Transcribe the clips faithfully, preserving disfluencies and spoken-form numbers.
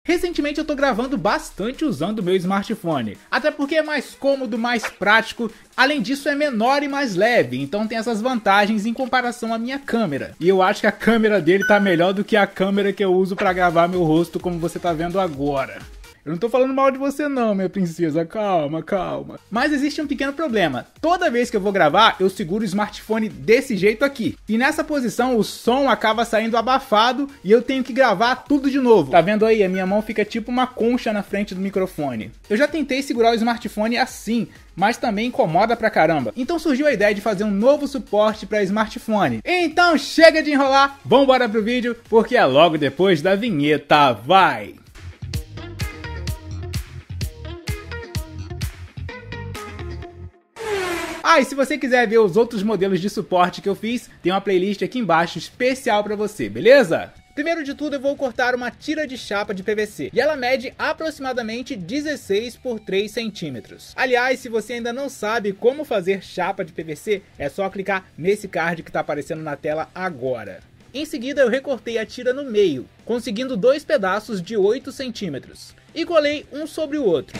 Recentemente eu tô gravando bastante usando o meu smartphone, até porque é mais cômodo, mais prático, além disso é menor e mais leve, então tem essas vantagens em comparação à minha câmera. E eu acho que a câmera dele tá melhor do que a câmera que eu uso pra gravar meu rosto como você tá vendo agora. Eu não tô falando mal de você não, minha princesa, calma, calma. Mas existe um pequeno problema. Toda vez que eu vou gravar, eu seguro o smartphone desse jeito aqui. E nessa posição, o som acaba saindo abafado e eu tenho que gravar tudo de novo. Tá vendo aí? A minha mão fica tipo uma concha na frente do microfone. Eu já tentei segurar o smartphone assim, mas também incomoda pra caramba. Então surgiu a ideia de fazer um novo suporte para smartphone. Então chega de enrolar, vambora pro vídeo, porque é logo depois da vinheta, vai! Ah, e se você quiser ver os outros modelos de suporte que eu fiz, tem uma playlist aqui embaixo especial pra você, beleza? Primeiro de tudo eu vou cortar uma tira de chapa de P V C, e ela mede aproximadamente dezesseis por três centímetros. Aliás, se você ainda não sabe como fazer chapa de P V C, é só clicar nesse card que está aparecendo na tela agora. Em seguida eu recortei a tira no meio, conseguindo dois pedaços de oito centímetros, e colei um sobre o outro.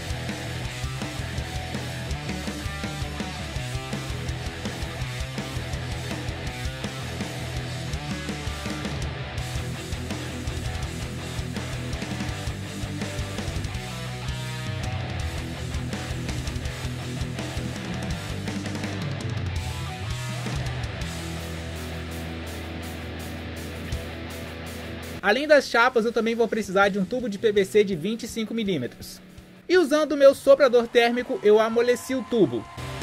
Além das chapas, eu também vou precisar de um tubo de P V C de vinte e cinco milímetros. E usando o meu soprador térmico, eu amoleci o tubo.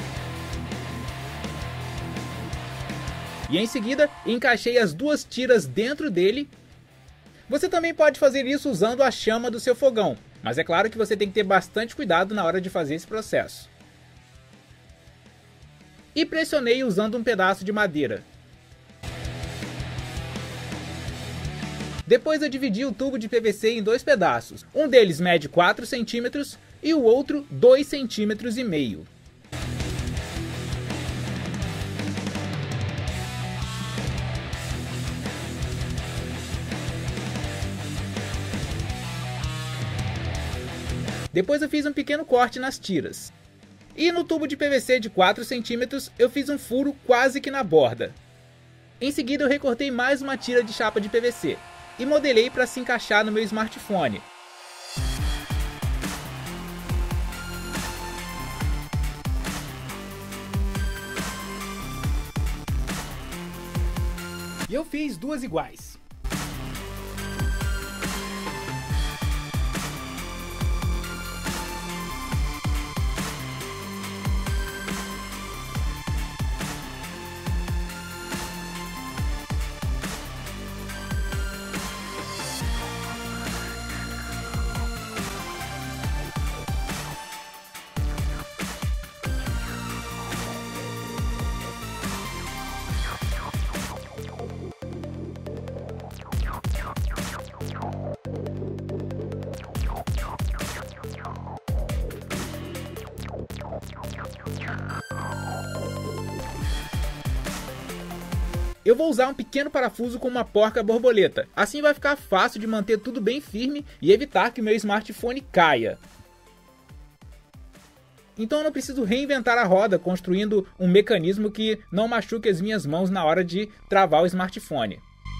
E em seguida, encaixei as duas tiras dentro dele. Você também pode fazer isso usando a chama do seu fogão, mas é claro que você tem que ter bastante cuidado na hora de fazer esse processo. E pressionei usando um pedaço de madeira. Depois eu dividi o tubo de P V C em dois pedaços. Um deles mede quatro centímetros e o outro dois centímetros e meio. Depois eu fiz um pequeno corte nas tiras. E no tubo de P V C de quatro centímetros eu fiz um furo quase que na borda. Em seguida eu recortei mais uma tira de chapa de P V C. E modelei para se encaixar no meu smartphone. E eu fiz duas iguais. Eu vou usar um pequeno parafuso com uma porca borboleta, assim vai ficar fácil de manter tudo bem firme e evitar que o meu smartphone caia. Então eu não preciso reinventar a roda construindo um mecanismo que não machuque as minhas mãos na hora de travar o smartphone.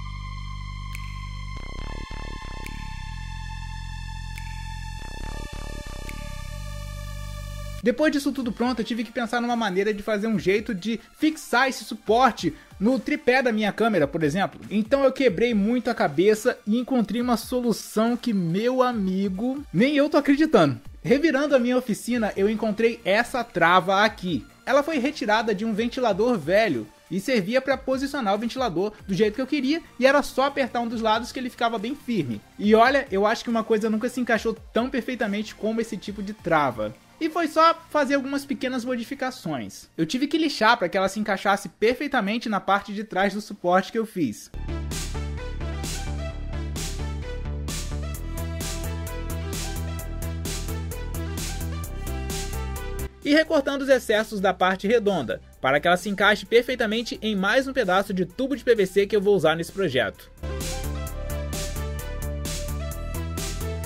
Depois disso tudo pronto, eu tive que pensar numa maneira de fazer um jeito de fixar esse suporte no tripé da minha câmera, por exemplo. Então eu quebrei muito a cabeça e encontrei uma solução que, meu amigo, nem eu tô acreditando. Revirando a minha oficina, eu encontrei essa trava aqui. Ela foi retirada de um ventilador velho e servia para posicionar o ventilador do jeito que eu queria, e era só apertar um dos lados que ele ficava bem firme. E olha, eu acho que uma coisa nunca se encaixou tão perfeitamente como esse tipo de trava. E foi só fazer algumas pequenas modificações. Eu tive que lixar para que ela se encaixasse perfeitamente na parte de trás do suporte que eu fiz. e recortando os excessos da parte redonda, para que ela se encaixe perfeitamente em mais um pedaço de tubo de P V C que eu vou usar nesse projeto.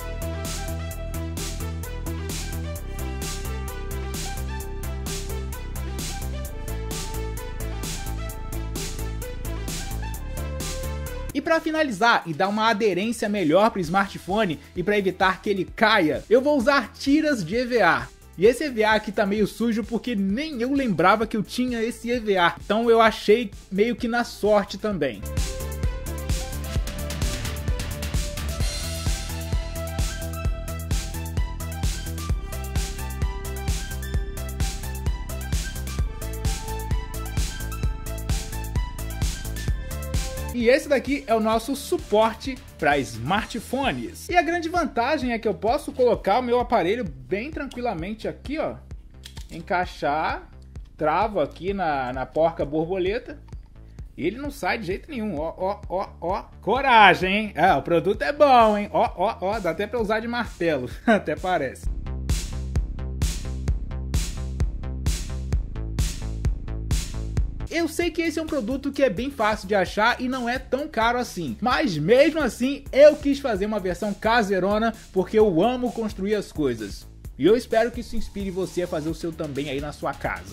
E para finalizar e dar uma aderência melhor para o smartphone e para evitar que ele caia, eu vou usar tiras de E V A. E esse E V A aqui tá meio sujo porque nem eu lembrava que eu tinha esse E V A, então eu achei meio que na sorte também. E esse daqui é o nosso suporte para smartphones. E a grande vantagem é que eu posso colocar o meu aparelho bem tranquilamente aqui, ó. Encaixar, travo aqui na, na porca borboleta. E ele não sai de jeito nenhum, ó, ó, ó, ó. Coragem, hein? É, o produto é bom, hein? Ó, ó, ó, dá até para usar de martelo, até parece. Eu sei que esse é um produto que é bem fácil de achar e não é tão caro assim, mas mesmo assim eu quis fazer uma versão caseirona porque eu amo construir as coisas. E eu espero que isso inspire você a fazer o seu também aí na sua casa.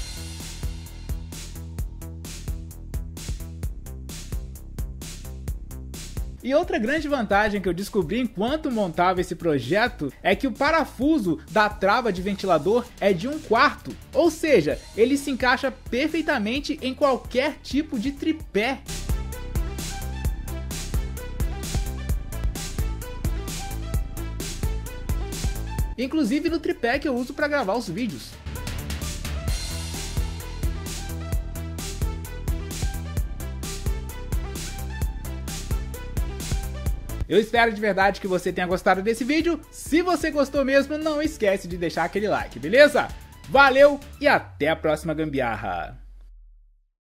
E outra grande vantagem que eu descobri enquanto montava esse projeto é que o parafuso da trava de ventilador é de um quarto, ou seja, ele se encaixa perfeitamente em qualquer tipo de tripé. Inclusive no tripé que eu uso para gravar os vídeos. Eu espero de verdade que você tenha gostado desse vídeo. Se você gostou mesmo, não esquece de deixar aquele like, beleza? Valeu e até a próxima gambiarra!